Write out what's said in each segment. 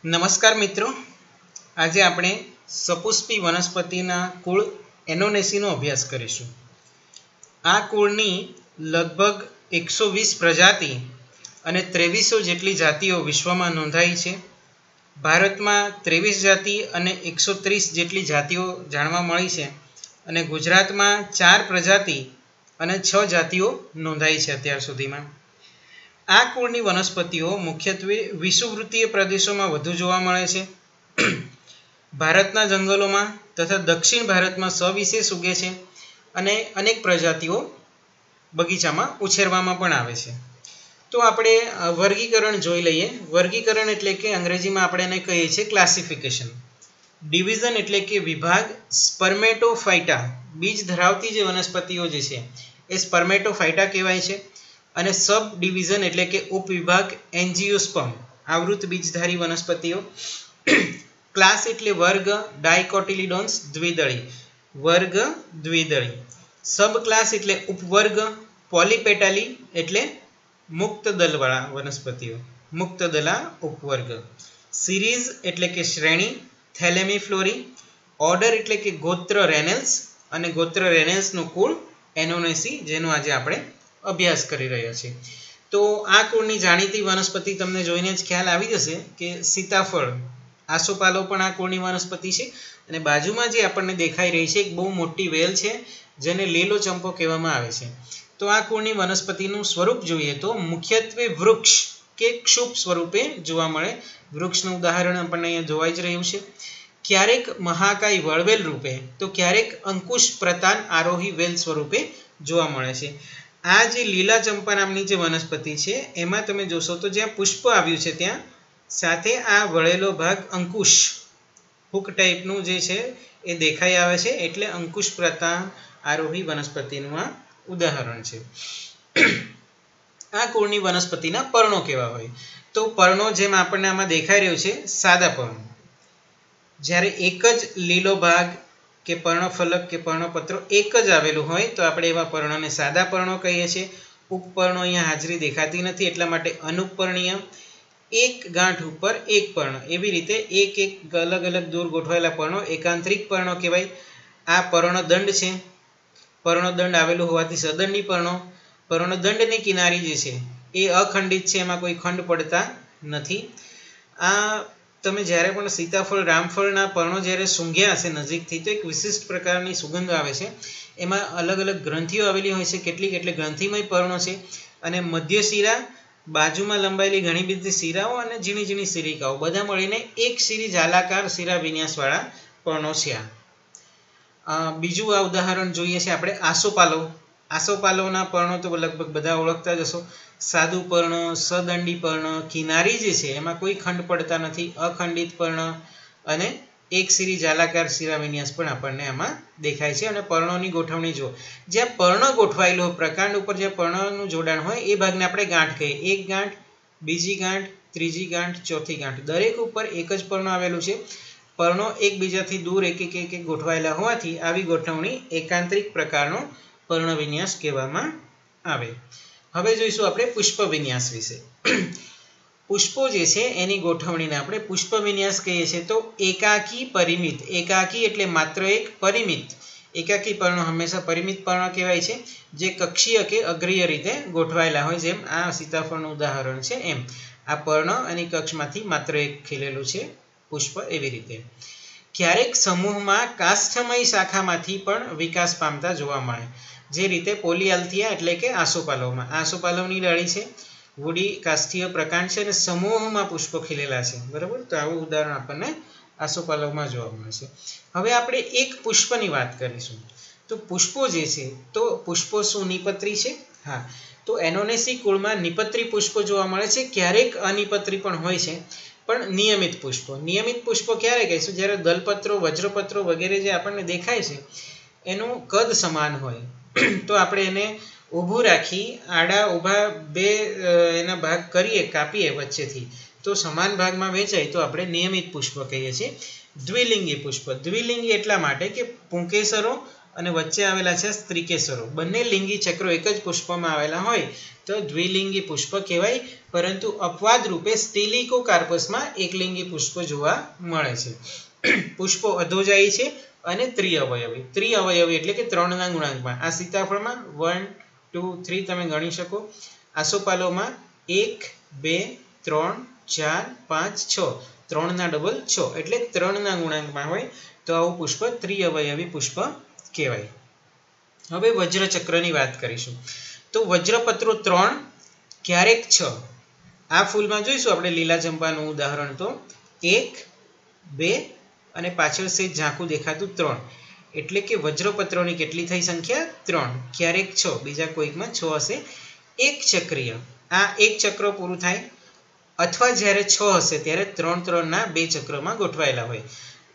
નમસ્કાર મિત્રો, આજે આપણે સપુષ્પી વનસ્પતિના કુળ એનોનેસીનો અભ્યાસ કરીશું. આ કુળની લગભગ 120 પ્રજાતિ અને 2300 જેટલી જાતિઓ વિશ્વમાં નોંધાઈ છે. ભારતમાં 23 જાતિ અને 130 જેટલી જાતિઓ જાણવા મળી છે અને ગુજરાતમાં 4 પ્રજાતિ અને 6 જાતિઓ નોંધાઈ છે અત્યાર સુધીમાં. આ કુળની વનસ્પતિઓ મુખ્યત્વે વિષુવવૃત્તીય પ્રદેશોમાં વધુ જોવા મળે છે. ભારતના જંગલોમાં તથા દક્ષિણ ભારતમાં સવિશેષ ઉગે છે અને અનેક પ્રજાતિઓ બગીચામાં ઉછેરવામાં પણ આવે છે. તો આપણે વર્ગીકરણ જોઈ લઈએ. વર્ગીકરણ એટલે કે અંગ્રેજીમાં આપણે એને કહીએ છીએ ક્લાસિફિકેશન. ડિવિઝન એટલે કે વિભાગ. સ્પર્મેટોફાઇટા બીજ ધરાવતી જે વનસ્પતિઓ જે છે એ સ્પર્મેટોફાઇટા કહેવાય છે. અને સબ ડિવિઝન એટલે કે ઉપવિભાગ એન્જિયોસ્પર્મ આવૃત બીજધારી વનસ્પતિઓ. ક્લાસ એટલે વર્ગ. ડાયકોટિલિડોન્સ દ્વિદળી વર્ગ દ્વિદળી. સબ ક્લાસ એટલે ઉપવર્ગ. પોલીપેટાલી એટલે મુક્ત દલવાળા વનસ્પતિઓ મુક્તદલા ઉપવર્ગ. સિરીઝ એટલે કે શ્રેણી થેલેમીફ્લોરી. ઓર્ડર એટલે કે ગોત્ર રેનેલ્સ અને ગોત્ર રેનેલ્સનું કુળ એનોનેસી જેનો આજે આપણે અભ્યાસ કરી રહ્યા છીએ. તો આ કુળની જાણીતી વનસ્પતિ તમને જોઈને જ ખ્યાલ આવી જશે કે સીતાફળ આસોપાલો પણ આ કુળની વનસ્પતિ છે. અને બાજુમાં જે આપણને દેખાઈ રહી છે એક બહુ મોટી વેલ છે જેને લીલો ચંપો કહેવામાં આવે છે. તો આ કુળની વનસ્પતિનું સ્વરૂપ જોઈએ તો મુખ્યત્વે વૃક્ષ કે ક્ષુપ સ્વરૂપે જોવા મળે. વૃક્ષનું ઉદાહરણ આપણને અહીંયા જોવાઈ જ રહ્યું છે. ક્યારેક મહાકાય વળવેલ રૂપે તો ક્યારેક અંકુશ પ્રતાન આરોહી વેલ સ્વરૂપે જોવા મળે છે. આ જે લીલા ચંપા નામની જે વનસ્પતિ છે એમાં તમે જોશો તો જ્યાં પુષ્પ આવ્યું છે ત્યાં સાથે આ વળેલો ભાગ અંકુશ હુક ટાઈપનું જે છે એ દેખાઈ આવે છે, એટલે અંકુશ પ્રતાન આરોહી વનસ્પતિનું આ ઉદાહરણ છે. આ કુળની વનસ્પતિના પર્ણો કેવા હોય તો પર્ણો જેમ આપણને આમાં દેખાઈ રહ્યું છે સાદા પર્ણો. જ્યારે એક જ લીલો ભાગ કે પર્ણફલક કે પર્ણપત્રો એક જ આવેલું હોય તો આપણે એવા પર્ણોને સાદા પર્ણો કહીએ છીએ. ઉપપર્ણો અહીંયા હાજરી દેખાતી નથી એટલા માટે અનુપર્ણીય. એક ગાંઠ ઉપર એક પર્ણ એવી રીતે એક એક અલગ અલગ દૂર ગોઠવાયેલા પર્ણો એકાંતરિક પર્ણો કહેવાય. આ પર્ણદંડ છે. પર્ણદંડ આવેલું હોવાથી સદંડી પર્ણો. પર્ણદંડની કિનારી જે છે એ અખંડિત છે, એમાં કોઈ ખંડ પડતા નથી. આ તમે જ્યારે પણ સીતાફળ રામફળના પર્ણો જ્યારે સૂંઘ્યા હશે નજીકથી તો એક વિશિષ્ટ પ્રકારની સુગંધ આવે છે. એમાં અલગ અલગ ગ્રંથિઓ આવેલી હોય છે, કેટલીક એટલે ગ્રંથિમય પર્ણો છે. અને મધ્ય શિરા, બાજુમાં લંબાયેલી ઘણી બધી શિરાઓ અને ઝીણી ઝીણી શિરિકાઓ બધા મળીને એક શિરી જાલાકાર શિરા વિન્યાસવાળા પર્ણો છે. બીજું આ ઉદાહરણ જોઈએ છે આપણે આસોપાલો. આસોપાલોના પર્ણો તો લગભગ બધા ઓળખતા જ હશો. સાદું પર્ણ, સદંડી પર્ણ, કિનારી જે છે એમાં કોઈ ખંડ પડતા નથી, અખંડિત પર્ણ અને એક શિરી જાલાકાર શિરા વિન્યાસ પણ આપણને આમાં દેખાય છે. અને પર્ણોની ગોઠવણી જો જ્યાં પર્ણ ગોઠવાયેલો પ્રકાંડ ઉપર જ્યાં પર્ણનું જોડાણ હોય એ ભાગને આપણે ગાંઠ કહીએ. એક ગાંઠ, બીજી ગાંઠ, ત્રીજી ગાંઠ, ચોથી ગાંઠ, દરેક ઉપર એક જ પર્ણ આવેલું છે. પર્ણો એકબીજાથી દૂર એક એક એક ગોઠવાયેલા હોવાથી આવી ગોઠવણી એકાંતરિક પ્રકારનો પર્ણ વિન્યાસ કહેવામાં આવે. હવે જોઈશું આપણે પુષ્પ વિન્યાસ વિશે. પુષ્પો જે છે એની ગોઠવણીને આપણે પુષ્પ વિન્યાસ કહીએ છીએ. તો એકાકી પરિમિત, એકાકી એટલે માત્ર એક, પરિમિત એકાકી પર્ણો હંમેશા પરિમિત પર્ણ કહેવાય છે જે કક્ષીય કે અગ્રીય રીતે ગોઠવાયેલા હોય. જેમ આ સીતાફળનું ઉદાહરણ છે એમ આ પર્ણ અને કક્ષમાંથી માત્ર એક ખીલેલું છે પુષ્પ એવી રીતે. ક્યારેક સમૂહમાં કાષ્ઠમય શાખામાંથી પણ વિકાસ પામતા જોવા મળે, જે રીતે પોલિઆલ્થિયા એટલે કે આસોપાલવમાં. આસોપાલવની ડાળી છે, વૂડી કાષ્ઠીય પ્રકાંડ છે અને સમૂહમાં પુષ્પો ખીલેલા છે, બરાબર. તો આવું ઉદાહરણ આપણને આસોપાલવમાં જોવા મળે છે. હવે આપણે એક પુષ્પની વાત કરીશું. તો પુષ્પો જે છે તો પુષ્પો શું નિપત્રી છે? હા, તો એનોનેસી કુળમાં નિપત્રી પુષ્પો જોવા મળે છે. ક્યારેક અનિપત્રી પણ હોય છે, પણ નિયમિત પુષ્પો. નિયમિત પુષ્પો ક્યારે કહીશું? જ્યારે દલપત્રો, વજ્રપત્રો વગેરે જે આપણને દેખાય છે એનું કદ સમાન હોય તો આપણે એને ઊભું રાખી આડા ઊભા બે એના ભાગ કરીએ, કાપીએ વચ્ચેથી તો સમાન ભાગમાં વેચાય તો આપણે નિયમિત પુષ્પ કહીએ છીએ. દ્વિલિંગી પુષ્પ. દ્વિલિંગી એટલા માટે કે પુંકેસરો અને વચ્ચે આવેલા છે સ્ત્રીકેસરો. બંને લિંગી ચક્રો એક જ પુષ્પમાં આવેલા હોય તો દ્વિલિંગી પુષ્પ કહેવાય, પરંતુ અપવાદ રૂપે સ્ટિલિકોકાર્પસમાં એકલિંગી પુષ્પ જોવા મળે છે. પુષ્પો અધોજાયી છે અને ત્રિઅવયવી. ત્રિઅવયવી એટલે કે 3ના ગુણાંકમાં. આ સીતાફળમાં 1, 2, 3 તમે ગણી શકો. આસોપાલવમાં 1, 2, 3, 4, 5, 6. 3ના ડબલ 6 એટલે 3ના ગુણાંકમાં હોય તો આવું પુષ્પ ત્રિઅવયવી પુષ્પ કહેવાય. હવે વજ્રચક્રની વાત કરીશું. તો વજ્રપત્રો 3, ક્યારેક 6. આ ફૂલમાં જોઈશું આપણે લીલા ચંપાનું ઉદાહરણ તો 1, 2 અને પાછળ સે ઝાંખું દેખાતું 3. એટલે કે વજ્રપત્રોની કેટલી થઈ સંખ્યા? 3. ક્યારેક 6, બીજા કોઈકમાં 6 હશે. એક ચક્રીય, આ એક ચક્ર પૂરું થાય અથવા જ્યારે 6 હશે ત્યારે 3-3ના 2 ચક્રમાં ગોઠવાયેલા હોય.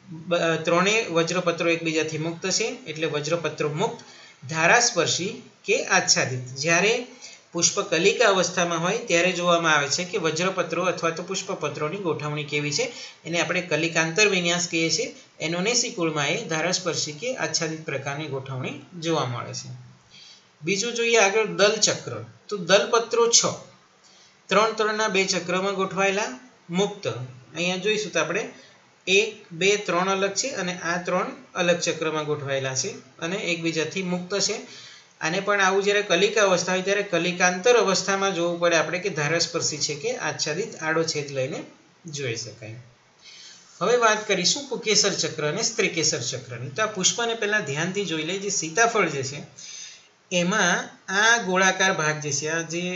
ત્રણેય વજ્રપત્રો એકબીજાથી મુક્ત છે એટલે વજ્રપત્રો મુક્ત. ધારાસ્પર્શી કે આચ્છાદિત, જ્યારે પુષ્પ કલિકા અવસ્થામાં હોય ત્યારે જોવામાં આવે છે કે વજ્રપત્રો અથવા તો પુષ્પપત્રોની ગોઠવણી કેવી છે. એને આપણે કલિકાંતર વિન્યાસ કહીએ છીએ. એનોનેસી કુળમાં એ ધારાસ્પર્શી કે આચ્છાદિત પ્રકારની ગોઠવણી જોવા મળે છે. બીજું જોઈએ આગળ દલચક્ર. તો દલપત્રો 6, 3-3ના 2 ચક્રમાં ગોઠવાયેલા મુક્ત. અહીંયા જોઈશું તો આપણે 1, 2, 3 અલગ છે અને આ 3 અલગ ચક્રમાં ગોઠવાયેલા છે અને એકબીજાથી મુક્ત છે. આને પણ આવું જ્યારે કલિકા અવસ્થા હોય ત્યારે કલિકાંતર અવસ્થામાં જોવું પડે આપણે કે ધારાસ્પર્શી છે કે આચ્છાદિત, આડો છેદ લઈને જોઈ શકાય. હવે વાત કરીશું પુકેસર ચક્ર અને સ્ત્રીકેસર ચક્રની. તો આ પુષ્પને પહેલા ધ્યાનથી જોઈ લે. જે સીતાફળ જે છે એમાં આ ગોળાકાર ભાગ જે છે, આ જે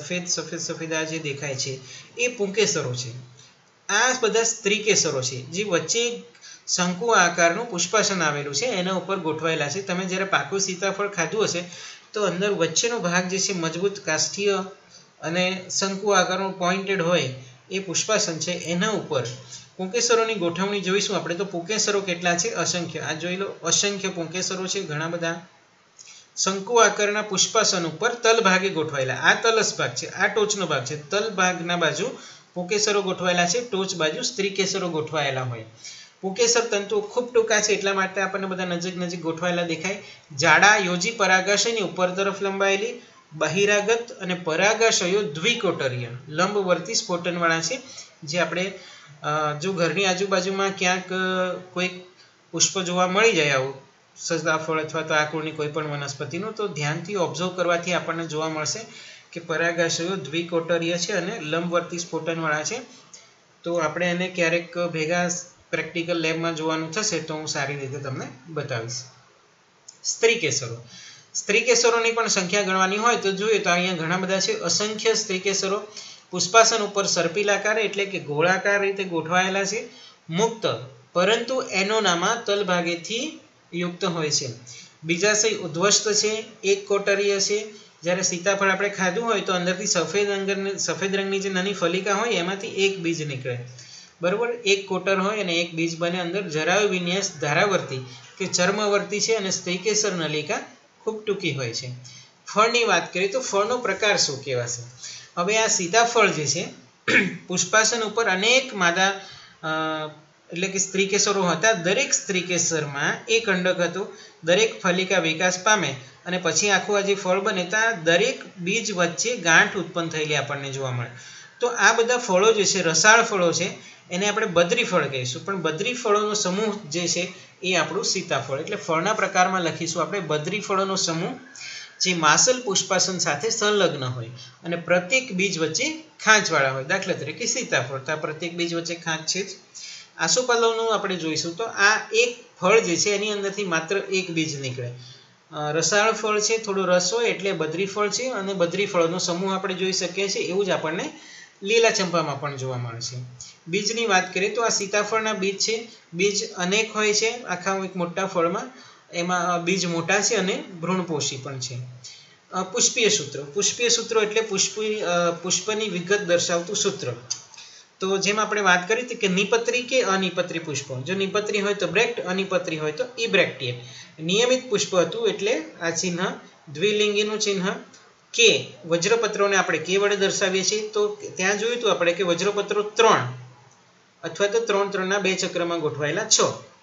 સફેદ આ જે દેખાય છે એ પુંકેસરો છે. આ બધા સ્ત્રીકેસરો છે જે વચ્ચે શંકુ આકારનું પુષ્પાસન આવેલું છે એના ઉપર ગોઠવાયેલા છે. તમે જ્યારે પાકું સીતાફળ ખાધું હશે તો અંદર વચ્ચેનો ભાગ જે છે મજબૂત કાષ્ઠીય અને શંકુ આકારનું પોઇન્ટેડ હોય એ પુષ્પાસન છે. એના ઉપર પુંકેસરોની ગોઠવણી જોઈશું આપણે. તો પુંકેસરો કેટલા છે? અસંખ્ય. આ જોઈ લો, અસંખ્ય પુંકેસરો છે, ઘણા બધા. શંકુ આકારના પુષ્પાસન ઉપર તલ ભાગે ગોઠવાયેલા. આ તલસ ભાગ છે, આ ટોચનો ભાગ છે. તલ ભાગના બાજુ પુંકેસરો ગોઠવાયેલા છે, ટોચ બાજુ સ્ત્રીકેસરો ગોઠવાયેલા હોય. પુંકેસર તંતુઓ ખૂબ ટૂંકા છે એટલા માટે આપણને બધા નજીક ગોઠવાયેલા દેખાય. જાડા યોજી પરાગાશયની ઉપર તરફ લંબાયેલી, બહિરાગત અને પરાગાશયો દ્વિકોટરીય લંબવર્તી સ્ફોટનવાળા છે. જે આપણે જો ઘરની આજુબાજુમાં ક્યાંક કોઈક પુષ્પ જોવા મળી જાય આવું સદાફળ અથવા તો આકુળની કોઈ પણ વનસ્પતિનું, તો ધ્યાનથી ઓબ્ઝર્વ કરવાથી આપણને જોવા મળશે કે પરાગાશયો દ્વિકોટરીય છે અને લંબવર્તી સ્ફોટનવાળા છે. તો આપણે એને ક્યારેક ભેગા પ્રેક્ટિકલ લેબમાં જોવાનું થશે તો હું સારી રીતે તમને બતાવીશ. સ્ત્રીકેસરો. સ્ત્રીકેસરોની પણ સંખ્યા ગણવાની હોય તો જોઈએ તો અહીંયા ઘણા બધા છે, અસંખ્ય સ્ત્રીકેસરો. પુષ્પાસન ઉપર સર્પિલાકાર એટલે કે ગોળાકાર રીતે ગોઠવાયેલા છે, મુક્ત, પરંતુ એનોનામાં તલભાગેથી યુક્ત હોય છે. બીજાશય ઉદ્ધ્વસ્ત છે, એક કોટરીય છે. જ્યારે સીતાફળ આપણે ખાધું હોય તો અંદરથી સફેદ રંગની જે નાની ફલિકા હોય એમાંથી એક બીજ નીકળે, બરોબર. એક કોટર હોય અને એક બીજ બને. અંદર જરાયુ વિન્યાસ ધારાવર્તી કે ચર્મવર્તી છે અને સ્ત્રીકેસર નલિકા ખૂબ ટૂંકી હોય છે. ફળની વાત કરીએ તો ફળનો પ્રકાર શું કહેવાશે? હવે આ સીતાફળ જે છે પુષ્પાસન ઉપર અનેક માદા એટલે કે સ્ત્રીકેસરો હતા. દરેક સ્ત્રીકેસરમાં એક અંડક હતું. દરેક ફલિકા વિકાસ પામે અને પછી આખું આ જે ફળ બને ત્યાં દરેક બીજ વચ્ચે ગાંઠ ઉત્પન્ન થયેલી આપણને જોવા મળે. તો આ બધા ફળો જે છે રસાળ ફળો છે, એને આપણે બદ્રી ફળ કહીશું. પણ બદ્રી ફળોનો સમૂહ જે છે એ આપણું સીતાફળ. એટલે ફળના પ્રકારમાં લખીશું આપણે બદ્રી ફળોનો સમૂહ જે માસલ પુષ્પાસન સાથે સંલગ્ન હોય અને પ્રત્યેક બીજ વચ્ચે ખાંચવાળા હોય. દાખલા તરીકે સીતાફળ, તો આ પ્રત્યેક બીજ વચ્ચે ખાંચ છે જ. આસોપાલવનું આપણે જોઈશું તો આ એક ફળ જે છે એની અંદરથી માત્ર એક બીજ નીકળે. રસાળ ફળ છે, થોડો રસ હોય એટલે બદ્રી ફળ છે અને બદ્રી ફળોનો સમૂહ આપણે જોઈ શકીએ છીએ. એવું જ આપણને લીલા ચંપામાં પણ જોવા મળે છે. બીજની વાત કરીએ તો આ સીતાફળના બીજ છે. બીજ અનેક હોય છે આખા એક મોટા ફળમાં. એમાં બીજ મોટા છે અને ભ્રૂણપોષી પણ છે. પુષ્પીય સૂત્ર. પુષ્પીય સૂત્રો એટલે પુષ્પની વિગત દર્શાવતું સૂત્ર. તો જેમ આપણે વાત કરી હતી કે નિપત્રી કે અનિપત્રી પુષ્પ. જો નિપત્રી હોય તો બ્રેક્ટ, અનિપત્રી હોય તો ઇબ્રેક્ટિયમ. નિયમિત પુષ્પ હતું એટલે આ ચિહ્ન દ્વિલિંગીનું ચિહ્ન. કે વજ્રપત્રોને આપણે કે વડે દર્શાવીએ છીએ. તો ત્યાં જોયું હતું આપણે કે વજ્રપત્રો 3 અથવા તો 3-3ના 2 ચક્રમાં ગોઠવાયેલા 6.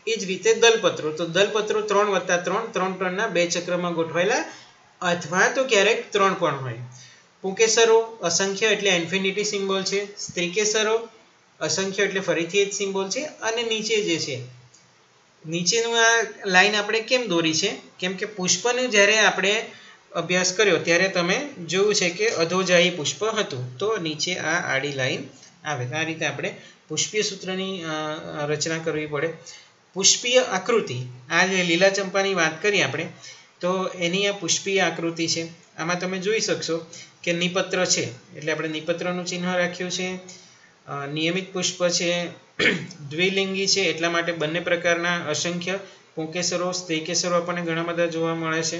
એ જ રીતે દલપત્રો, તો દલપત્રો 3+3 3×3 2 ચક્રમાં ગોઠવાયેલા અથવા તો ક્યારેક 3 પણ હોય. પુંકેસરો અસંખ્ય એટલે ઇન્ફિનિટી સિમ્બોલ છે. સ્ત્રીકેસરો અસંખ્ય એટલે ફરીથી એ જ સિમ્બોલ છે. અને નીચે જે છે, નીચેનું આ લાઈન આપણે કેમ દોરી છે, કેમ કે પુષ્પનું જ્યારે આપણે અભ્યાસ કર્યો ત્યારે તમે જોયું છે કે અધોજાયી પુષ્પ હતું, તો નીચે આ આડી લાઈન આવે. આ રીતે આપણે પુષ્પીય સૂત્રની રચના કરવી પડે. પુષ્પીય આકૃતિ, આ જે લીલા ચંપાની વાત કરી આપણે, તો એની આ પુષ્પીય આકૃતિ છે. આમાં તમે જોઈ શકશો કે નિપત્ર છે એટલે આપણે નિપત્રનું ચિહ્ન રાખ્યું છે. નિયમિત પુષ્પ છે, દ્વિલિંગી છે એટલા માટે બંને પ્રકારના અસંખ્ય પુંકેસરો સ્ત્રીકેસરો આપણને ઘણા બધા જોવા મળે છે,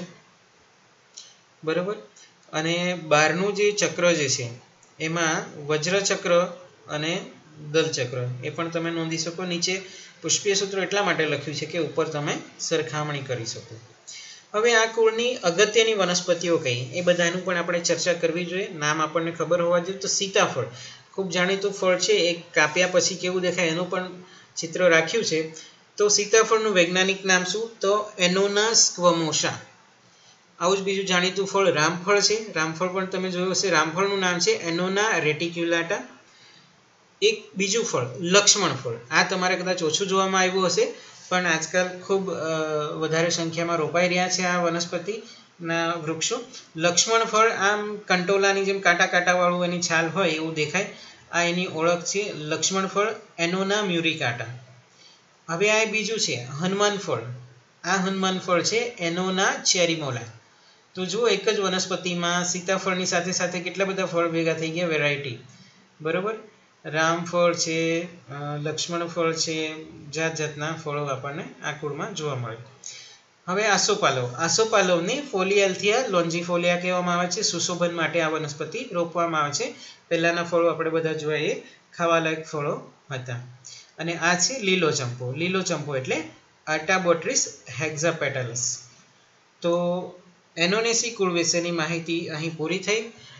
બરોબર. અને બહારનું જે ચક્ર જે છે એમાં વજ્રચક્ર અને દલચક્ર એ પણ તમે નોંધી શકો. નીચે પુષ્પીય સૂત્ર એટલા માટે લખ્યું છે કે ઉપર તમે સરખામણી કરી શકો. હવે આ કુળની અગત્યની વનસ્પતિઓ કઈ એ બધાનું પણ આપણે ચર્ચા કરવી જોઈએ. નામ આપણને ખબર હોવા જોઈએ. તો સીતાફળ ખૂબ જાણીતું ફળ છે, એ કાપ્યા પછી કેવું દેખાય એનું પણ ચિત્ર રાખ્યું છે. તો સીતાફળનું વૈજ્ઞાનિક નામ શું? તો એનોના સ્ક્વમોસા. આવું જ બીજું જાણીતું ફળ રામફળ છે. રામફળ પણ તમે જોયું હશે. રામફળનું નામ છે એનોના રેટિક્યુલાટા. એક બીજું ફળ લક્ષ્મણ ફળ, આ તમારે કદાચ ઓછું જોવામાં આવ્યું હશે, પણ આજકાલ ખૂબ વધારે સંખ્યામાં રોપાઈ રહ્યા છે આ વનસ્પતિના વૃક્ષો. લક્ષ્મણ ફળ આમ કંટોલાની જેમ કાંટા કાંટાવાળું એની છાલ હોય એવું દેખાય. આ એની ઓળખ છે લક્ષ્મણ ફળ, એનોના મ્યુરિકાટા. હવે આ બીજું છે હનુમાન ફળ. આ હનુમાન ફળ છે એનોના ચેરીમોલા. તો જુઓ, એક જ વનસ્પતિમાં સીતાફળની સાથે સાથે કેટલા બધા ફળ ભેગા થઈ ગયા, વેરાયટી, બરોબર. રામફળ છે, લક્ષ્મણ ફળ છે, જાત જાતના ફળો આપણને આ કુળમાં જોવા મળે. હવે આસોપાલવ. આસોપાલવને ફોલિયાલ્થિયા લોન્જીફોલિયા કહેવામાં આવે છે. સુશોભન માટે આ વનસ્પતિ રોપવામાં આવે છે. પહેલાના ફળો આપણે બધા જોયા એ ખાવાલાયક ફળો હતા. અને આ છે લીલો ચંપો. લીલો ચંપો એટલે આર્ટાબોટ્રિસ હેક્ઝાપેટાલસ. તો એનોનેસી કુળ વિશેની માહિતી અહીં પૂરી થઈ.